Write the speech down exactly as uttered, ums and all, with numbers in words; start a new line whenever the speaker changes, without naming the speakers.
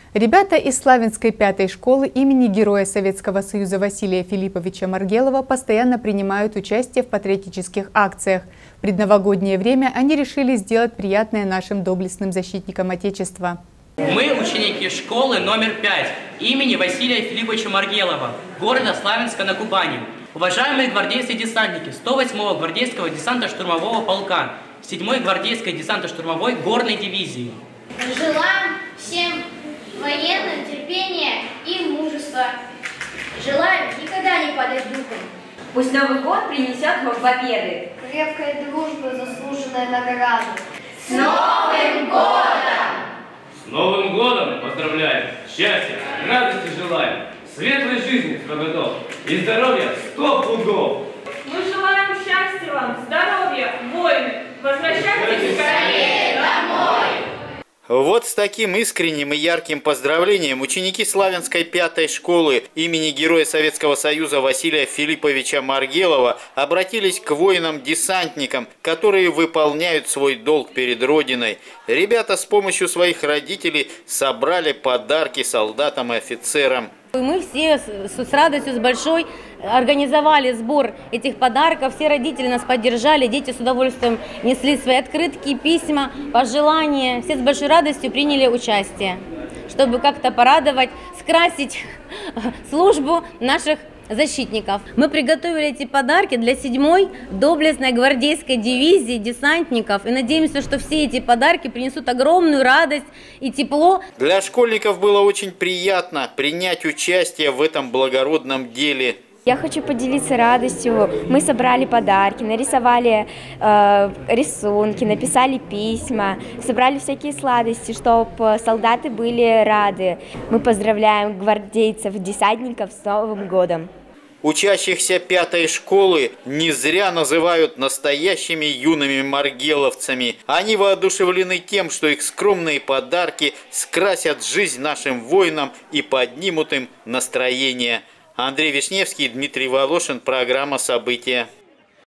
Ребята из Славянской пятой школы имени Героя Советского Союза Василия Филипповича Маргелова постоянно принимают участие в патриотических акциях. В предновогоднее время они решили сделать приятное нашим доблестным защитникам Отечества.
Мы ученики школы номер пять имени Василия Филипповича Маргелова, города Славянска на Кубани. Уважаемые гвардейцы и десантники сто восьмого гвардейского десантно-штурмового полка, седьмой гвардейской десантно-штурмовой горной дивизии.
Желаем всем военного терпения и мужества. Желаем никогда не падать духом.
Пусть Новый год принесет вам победы.
Крепкая дружба, заслуженная награда.
С Новым годом!
С Новым годом поздравляем! Счастья, радости желаем, светлой жизни сто годов и здоровья сто пудов!
Мы желаем счастья вам, здоровья, воины! Возвращайтесь скорее домой!
Вот с таким искренним и ярким поздравлением ученики Славянской пятой школы имени Героя Советского Союза Василия Филипповича Маргелова обратились к воинам-десантникам, которые выполняют свой долг перед Родиной. Ребята с помощью своих родителей собрали подарки солдатам и офицерам.
Мы все с радостью, с большой организовали сбор этих подарков. Все родители нас поддержали, дети с удовольствием несли свои открытки, письма, пожелания. Все с большой радостью приняли участие, чтобы как-то порадовать, скрасить службу наших защитников. Мы приготовили эти подарки для седьмой доблестной гвардейской дивизии десантников и надеемся, что все эти подарки принесут огромную радость и тепло.
Для школьников было очень приятно принять участие в этом благородном деле.
Я хочу поделиться радостью. Мы собрали подарки, нарисовали э, рисунки, написали письма, собрали всякие сладости, чтобы солдаты были рады. Мы поздравляем гвардейцев-десантников с Новым годом.
Учащихся пятой школы не зря называют настоящими юными маргеловцами. Они воодушевлены тем, что их скромные подарки скрасят жизнь нашим воинам и поднимут им настроение. Андрей Вишневский, Дмитрий Волошин, программа «События».